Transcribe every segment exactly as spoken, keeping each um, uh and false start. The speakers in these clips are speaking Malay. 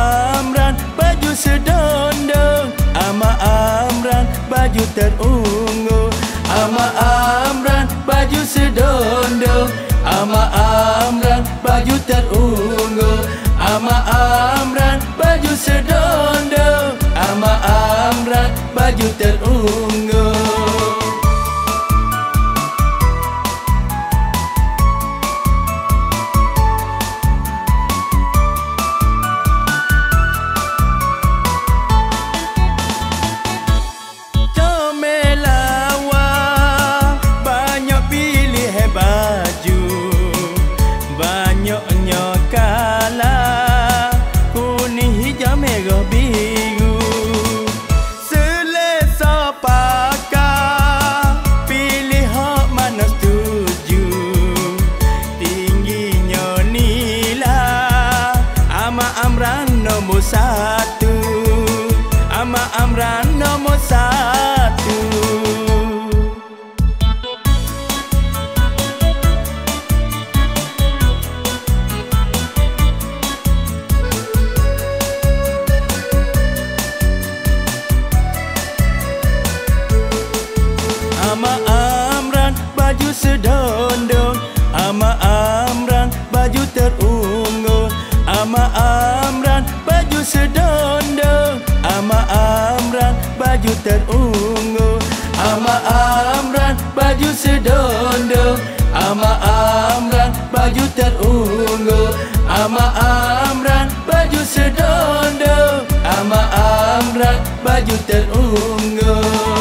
Amran baju sedondong, Ama Amran baju terungu. Ama Amran baju sedondong, Ama Amran baju terungu. Ama Amran baju sedondong, Ama Amran baju terungu. Merah biru selesa pakar, pilih hak mana setuju. Tingginya nilai Ama Amran nombor satu, Ama Amran nombor satu. Ama Amran baju sedondong, Ama Amran baju terungu. Ama Amran baju sedondong, Ama Amran baju terungu. Ama Amran baju sedondong, Ama Amran baju terungu. Ama Amran baju sedondong, Ama Amran baju terungu.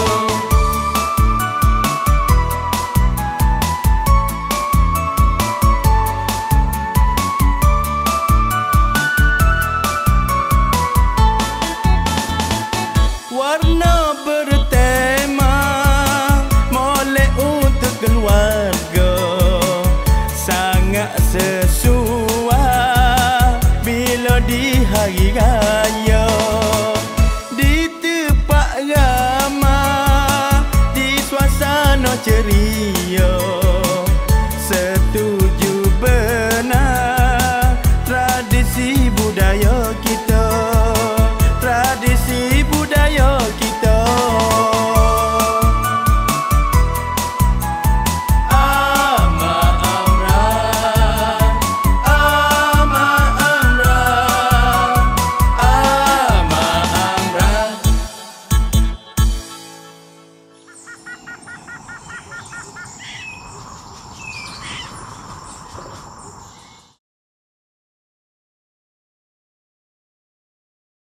Warna bertema molek untuk keluarga, sangat sesuai bila di hari raya.